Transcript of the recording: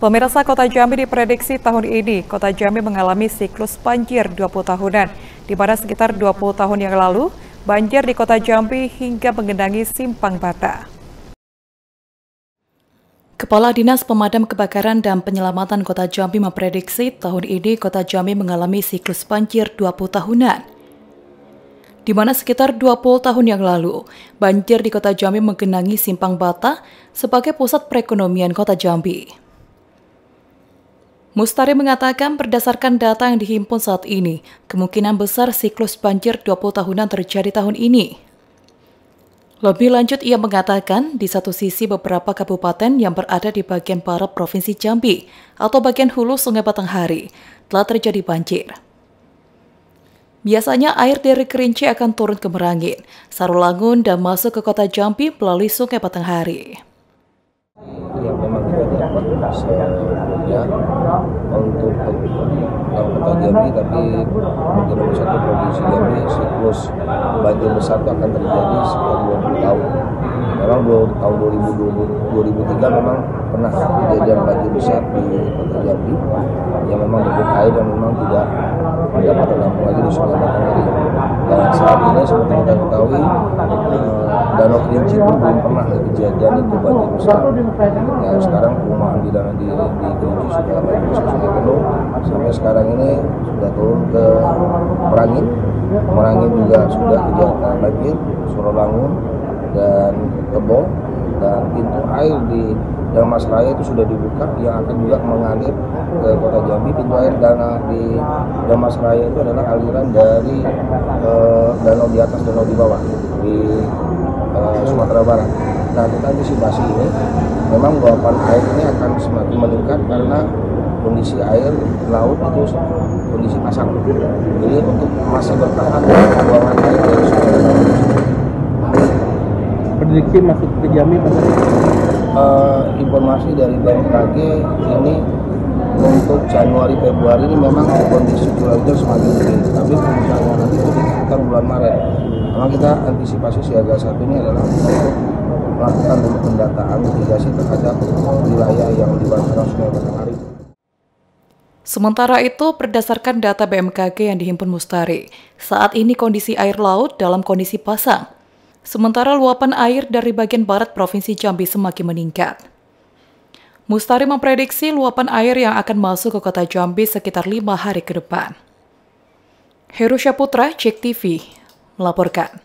Pemirsa, Kota Jambi diprediksi tahun ini Kota Jambi mengalami siklus banjir 20 tahunan, di mana sekitar 20 tahun yang lalu banjir di Kota Jambi hingga menggenangi Simpang Bata. Kepala Dinas Pemadam Kebakaran dan Penyelamatan Kota Jambi memprediksi tahun ini Kota Jambi mengalami siklus banjir 20 tahunan, di mana sekitar 20 tahun yang lalu banjir di Kota Jambi menggenangi Simpang Bata sebagai pusat perekonomian Kota Jambi. Mustari mengatakan berdasarkan data yang dihimpun saat ini, kemungkinan besar siklus banjir 20 tahunan terjadi tahun ini. Lebih lanjut, ia mengatakan di satu sisi beberapa kabupaten yang berada di bagian barat Provinsi Jambi atau bagian hulu Sungai Batanghari telah terjadi banjir. Biasanya air dari Kerinci akan turun ke Merangin, Sarolangun dan masuk ke Kota Jambi melalui Sungai Batanghari. Yang memang kita dapat ya untuk Kota Jambi, tapi menurut satu provinsi Jambi siklus banjir besar itu akan terjadi sekitar 20 tahun. Memang tahun 2003 memang pernah kejadian banjir besar di Kota Jambi yang memang debit air yang memang tidak dapat tertampung lagi di Sungai Batanghari. Dan saat ini seperti kita ketahui Danau Kerinci pun belum pernah kejadian itu banjir besar. Nah, sekarang perumahan di Kerinci sudah banjir besar sudah penuh. Sampai sekarang ini sudah turun ke Merangin juga sudah kejadian banjir, Sarolangun dan Tebo, dan pintu air di Damas Raya itu sudah dibuka yang akan juga mengalir ke Kota Jambi. Pintu air di Damas Raya itu adalah aliran dari danau di atas, danau di bawah di Sumatera Barat. Nah, kita antisipasi ini memang luapan air ini akan semakin meningkat karena kondisi air laut itu kondisi pasang. Jadi untuk masih bertahan buangan air dari Sungai prediksi masuk ke Jambi informasi dari BMKG ini untuk Januari Februari ini memang kondisi curah hujan semakin tinggi, tapi misalnya nanti sekitar bulan Maret memang kita antisipasi siaga satu ini adalah untuk melakukan pendataan mitigasi terhadap wilayah yang di bantaran Sungai Batanghari. Sementara itu, berdasarkan data BMKG yang dihimpun Mustari, saat ini kondisi air laut dalam kondisi pasang. Sementara luapan air dari bagian barat Provinsi Jambi semakin meningkat. Mustari memprediksi luapan air yang akan masuk ke Kota Jambi sekitar 5 hari ke depan. Heru Syaputra, JEK TV, melaporkan.